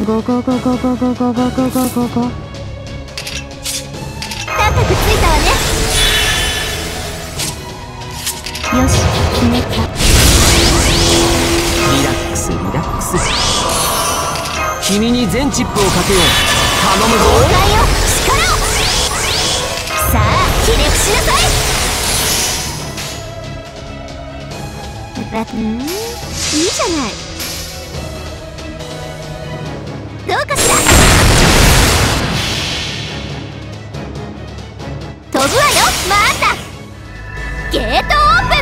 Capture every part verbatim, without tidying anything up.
ゴゴゴゴゴゴゴゴゴゴゴゴ。高くついたわね。よし、決めた。 リラックスリラックス。君に全チップをかけよう。頼むぞ。 崩壊よ、力を。さあ、ひれ伏しなさい。うん、いいじゃない。どうかしら。飛ぶわよ、また。ゲートオー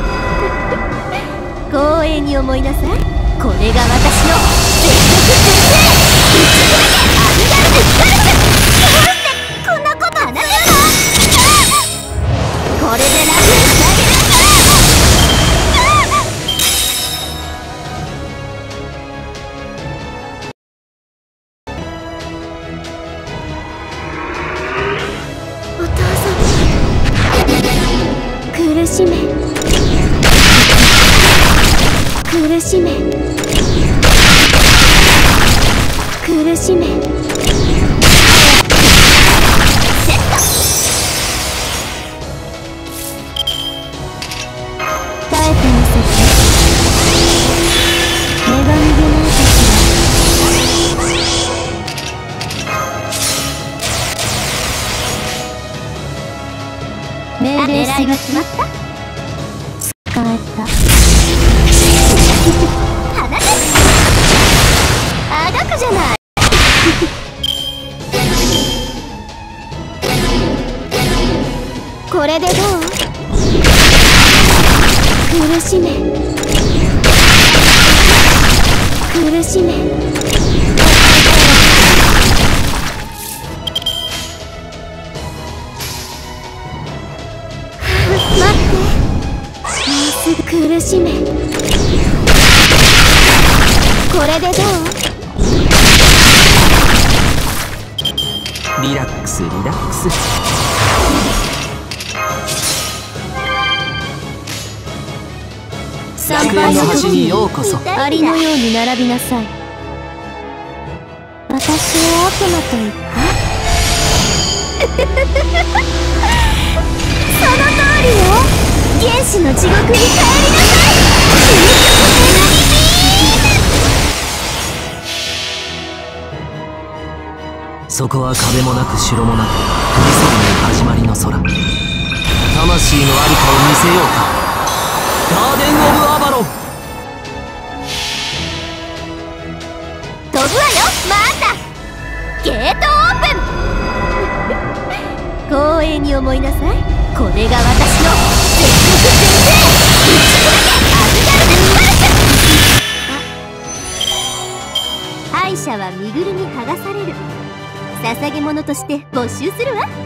プン。光栄に思いなさい。これが私の全力先生。一撃だけアビガルで光る。どうしてこんなこと話せるの。これで楽にしてあげるから。お父様、苦しめ苦しめ苦しめ。セット。耐えてみせて。女神ゲノーたちは命令が決まった。使えた。放て。あがくじゃない。これでどう。苦しめ苦しめ。待って、もうすぐ苦しめ。これでどう。 リラックスリラックス。楽園の端にようこそ。 アリのように並びなさい。私を悪魔と言った。その通りよ。原始の地獄に帰りなさい。 そこは壁もなく城もなく降り注ぐ始まりの空。魂の在りかを見せようか。ガーデン・オブ・アバロン。 飛ぶわよ、また。ゲートオープン。光栄に思いなさい。これが私の全力先生。一度だけアビガルでスパルク。敗者は身ぐるみ剥がされる。捧げ物として没収するわ。